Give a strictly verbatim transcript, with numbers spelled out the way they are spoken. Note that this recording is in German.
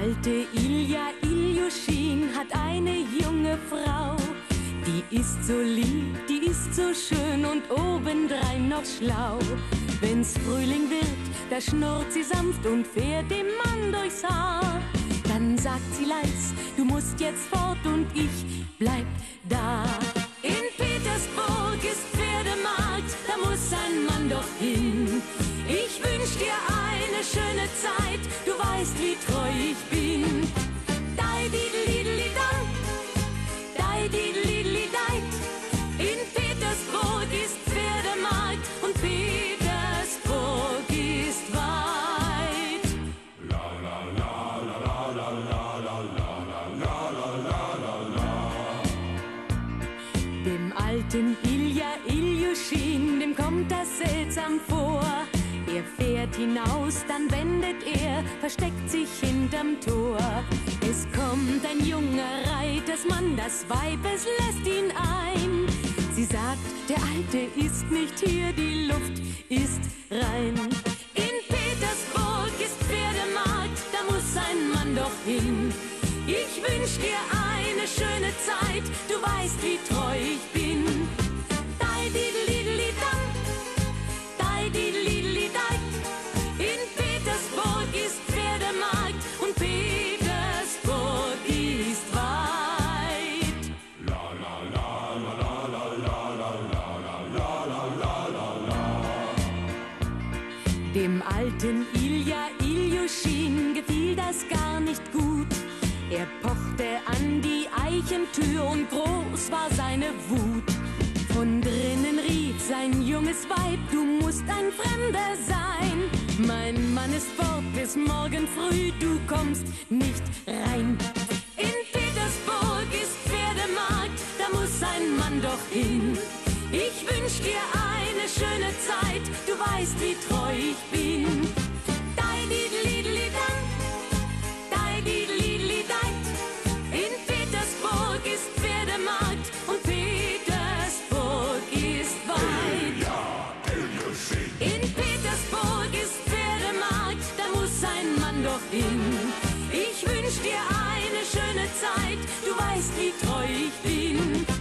alte Ilja Iljuschin hat eine junge Frau. Die ist so lieb, die ist so schön und obendrein noch schlau. Wenn's Frühling wird, da schnurrt sie sanft und fährt dem Mann durchs Haar. Dann sagt sie leis, du musst jetzt fort und ich bleib da. In Petersburg ist Pferdemarkt, da muss ein Mann doch hin. Ich wünsch dir eine schöne Zeit, du weißt, wie treu ich bin. Dai diddli dam, dai diddli deit. In Petersburg ist Pferdemarkt und Petersburg ist weit. La la la la la la la la la la la la. Dem alten Ilja Iljuschin, dem kommt das seltsam vor. Er fährt hinaus, dann wendet er, versteckt sich hinterm Tor. Es kommt ein junger Reitersmann, das Weib, es lässt ihn ein. Sie sagt, der Alte ist nicht hier, die Luft ist rein. In Petersburg ist Pferdemarkt, da muss ein Mann doch hin. Ich wünsch dir eine schöne Zeit, du weißt, wie treu ich bin. Dai diddli dam, dai diddli deit. In Petersburg ist Pferdemarkt und Petersburg ist weit. La la la la la la la la la la la la. Dem alten Ilja Iljuschin gefiel das gar nicht gut. Er pochte an die Eichentür und groß war seine Wut. Von drinnen rief sein junges Weib, du musst ein Fremder sein. Mein Mann ist fort bis morgen früh, du kommst nicht rein. In Petersburg ist Pferdemarkt, da muss ein Mann doch hin. Ich wünsch dir eine schöne Zeit, du weißt, wie treu ich bin. Dai diddli dam, dai diddli deit. In Petersburg ist Pferdemarkt und Petersburg ist weit. In Petersburg ist Pferdemarkt, da muss ein Mann doch hin. Ich wünsch dir eine schöne Zeit, du weißt, wie treu ich bin.